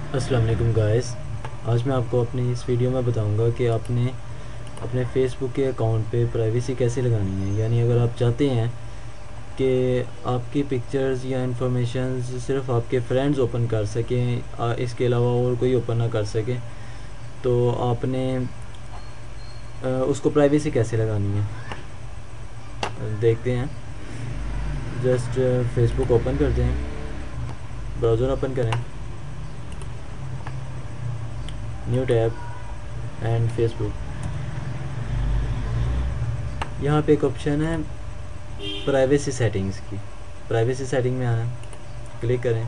अस्सलाम वालेकुम गाइस। आज मैं आपको अपनी इस वीडियो में बताऊंगा कि आपने अपने फेसबुक के अकाउंट पे प्राइवेसी कैसे लगानी है। यानी अगर आप चाहते हैं कि आपकी पिक्चर्स या इंफॉर्मेशन सिर्फ आपके फ्रेंड्स ओपन कर सकें, इसके अलावा और कोई ओपन ना कर सके, तो आपने उसको प्राइवेसी कैसे लगानी है देखते हैं। जस्ट फेसबुक ओपन करते हैं, ब्राउज़र ओपन करें, न्यू टैब एंड फेसबुक। यहाँ पे एक ऑप्शन है प्राइवेसी सेटिंग्स की। प्राइवेसी सेटिंग में आना, क्लिक करें।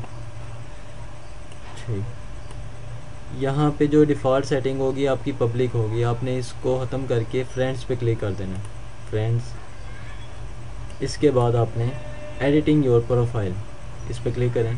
ठीक, यहाँ पे जो डिफ़ॉल्ट सेटिंग होगी आपकी पब्लिक होगी, आपने इसको ख़त्म करके फ्रेंड्स पे क्लिक कर देना, फ्रेंड्स। इसके बाद आपने एडिटिंग योर प्रोफाइल, इस पे क्लिक करें।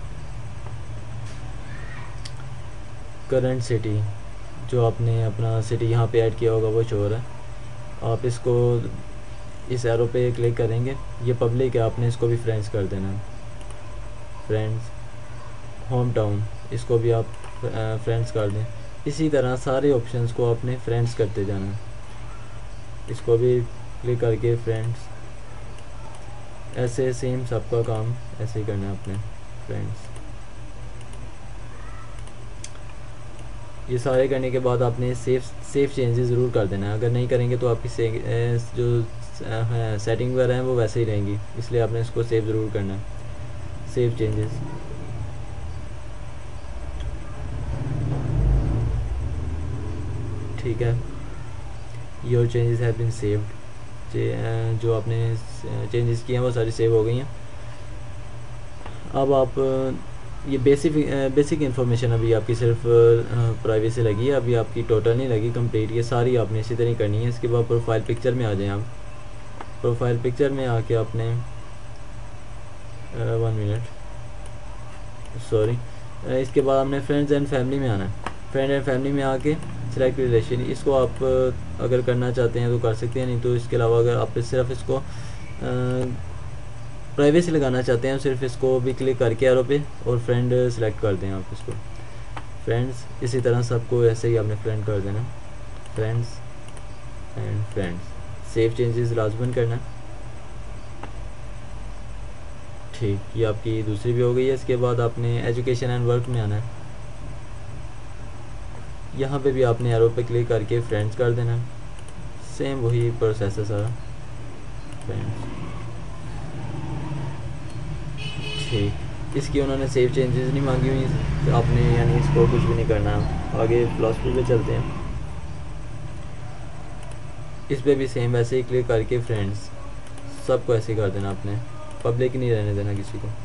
करंट सिटी, जो आपने अपना सिटी यहाँ पे ऐड किया होगा वो शो हो रहा है। आप इसको इस एरो पे क्लिक करेंगे, ये पब्लिक है, आपने इसको भी फ्रेंड्स कर देना, फ्रेंड्स। होम टाउन, इसको भी आप फ्रेंड्स कर दें। इसी तरह सारे ऑप्शंस को आपने फ्रेंड्स करते जाना, इसको भी क्लिक करके फ्रेंड्स। ऐसे सेम सबका काम ऐसे ही करना है आपने, फ्रेंड्स। ये सारे करने के बाद आपने सेफ चेंजेस ज़रूर कर देना है। अगर नहीं करेंगे तो आपकी जो सेटिंग वगैरह हैं वो वैसे ही रहेंगी, इसलिए आपने इसको सेव ज़रूर करना है, सेव चेंजेस। ठीक है, your changes have been saved. जो आपने चेंजेस किए हैं वो सारी सेव हो गई हैं। अब आप ये बेसिक इन्फॉर्मेशन अभी आपकी सिर्फ प्राइवेसी लगी है, अभी आपकी टोटल नहीं लगी कंप्लीट। ये सारी आपने इसी तरह करनी है। इसके बाद प्रोफाइल पिक्चर में आ जाएं आप। प्रोफाइल पिक्चर में आके आपने 1 मिनट, सॉरी, इसके बाद आपने फ्रेंड्स एंड फैमिली में आना है। फ्रेंड एंड फैमिली में आके सेलेक्ट रिलेशन, इसको आप अगर करना चाहते हैं तो कर सकते हैं, नहीं तो इसके अलावा अगर आप सिर्फ इसको प्राइवेसी लगाना चाहते हैं सिर्फ इसको भी क्लिक करके एरो पे और फ्रेंड सेलेक्ट कर दें आप इसको, फ्रेंड्स। इसी तरह सबको ऐसे ही आपने फ्रेंड कर देना, friends and friends. Save changes लाजमन करना। ठीक, ये आपकी दूसरी भी हो गई है। इसके बाद आपने एजुकेशन एंड वर्क में आना है। यहाँ पे भी आपने एरो पे क्लिक करके फ्रेंड्स कर देना, सेम वही प्रोसेस है सारा, फ्रेंड्स। ठीक, इसकी उन्होंने सेव चेंजेस नहीं मांगी हुई, तो आपने यानी इसको कुछ भी नहीं करना। आगे फिलॉसफी पे चलते हैं। इस पे भी सेम वैसे ही क्लिक करके फ्रेंड्स सबको ऐसे कर देना, आपने पब्लिक नहीं रहने देना किसी को।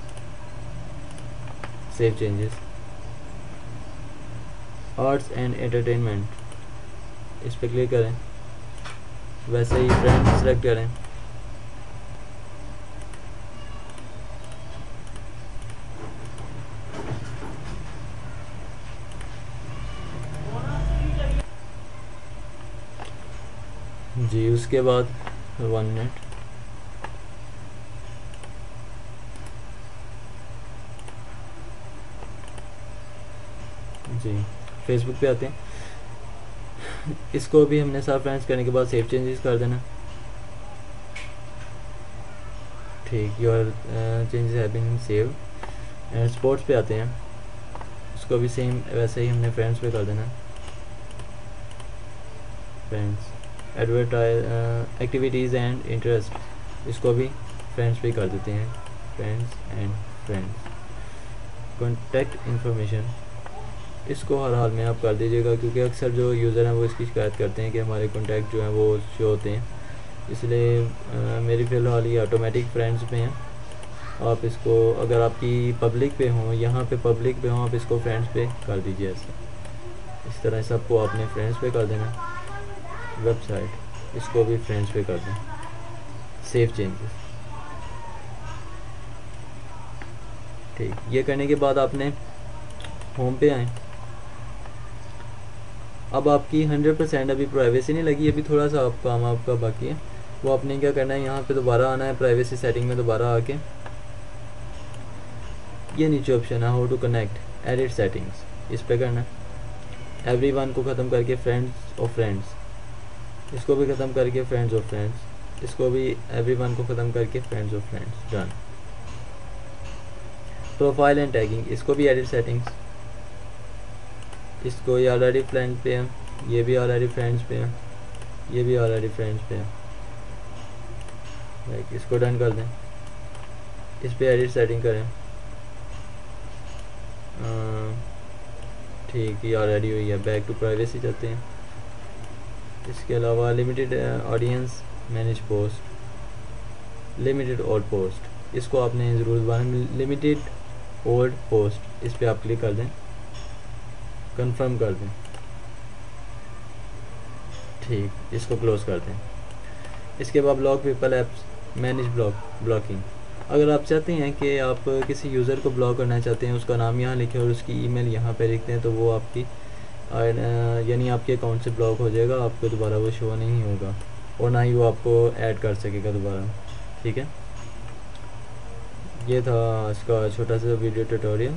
Save changes. Arts and entertainment, इस पे क्लिक करें, वैसे ही फ्रेंड्स सेलेक्ट करें। जी, उसके बाद 1 मिनट, जी फेसबुक पे आते हैं। इसको भी हमने सारा फ्रेंड्स करने के बाद सेव चेंजेस कर देना। ठीक, your changes have been save. And sports पे आते हैं, इसको भी सेम वैसे ही हमने फ्रेंड्स पे कर देना, फ्रेंड्स। एक्टिविटीज़ एंड इंटरेस्ट, इसको भी फ्रेंड्स पे कर देते हैं, friends and friends. Contact information, इसको हर हाल में आप कर दीजिएगा, क्योंकि अक्सर जो यूज़र हैं वो इसकी शिकायत करते हैं कि हमारे कॉन्टैक्ट जो हैं वो शो होते हैं, इसलिए मेरी फ़िलहाल ये ऑटोमेटिक फ्रेंड्स पे हैं। आप इसको अगर आपकी पब्लिक पे हों, यहाँ पे पब्लिक पे हों, आप इसको फ्रेंड्स पे कर दीजिए ऐसे। इस तरह सबको आपने फ्रेंड्स पे कर देना। वेबसाइट, इसको भी फ्रेंड्स पे कर दें, सेव चेंजेस। ठीक, ये करने के बाद आपने होम पे आए। अब आपकी 100% अभी प्राइवेसी नहीं लगी, अभी थोड़ा सा काम आपका बाकी है। वो आपने क्या करना है, यहाँ पे दोबारा आना है, प्राइवेसी सेटिंग में दोबारा आके ये नीचे ऑप्शन है how to connect, edit settings, इस पे करना है। एवरीवन को ख़त्म करके फ्रेंड्स और फ्रेंड्स, इसको भी ख़त्म करके फ्रेंड्स और फ्रेंड्स, इसको भी एवरीवन को ख़त्म करके फ्रेंड्स और friends, done. Profile and tagging, इसको भी एडिट सेटिंग्स, इसको ये ऑलरेडी फ्रेंड पे है, ये भी ऑलरेडी फ्रेंड्स पे है, ये भी ऑलरेडी फ्रेंड्स पे है, लाइक इसको डन कर दें। इस पे एडिट सेटिंग करें, ठीक, ये ऑलरेडी हुई है। बैक टू प्राइवेसी जाते हैं। इसके अलावा limited audience, manage post, limited old post, इसको आपने ज़रूर दोबारा, लिमिटेड ओल्ड पोस्ट, इस पर आप क्लिक कर दें, कंफर्म कर दें, ठीक, इसको क्लोज कर दें। इसके बाद block people apps, manage blocking. अगर आप चाहते हैं कि आप किसी यूज़र को ब्लॉक करना चाहते हैं, उसका नाम यहाँ लिखें और उसकी ईमेल यहाँ पे लिखते हैं, तो वो आपकी यानी आपके अकाउंट से ब्लॉक हो जाएगा, आपको दोबारा वो शो नहीं होगा और ना ही वो आपको ऐड कर सकेगा दोबारा, ठीक है। ये था इसका छोटा सा वीडियो ट्यूटोरियल।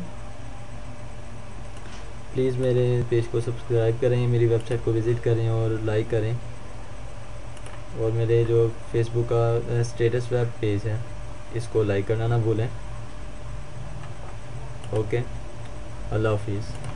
प्लीज़ मेरे पेज को सब्सक्राइब करें, मेरी वेबसाइट को विज़िट करें और लाइक करें, और मेरे जो फेसबुक का स्टेटस वेब पेज है इसको लाइक करना ना भूलें। ओके, अल्लाह हाफिज़।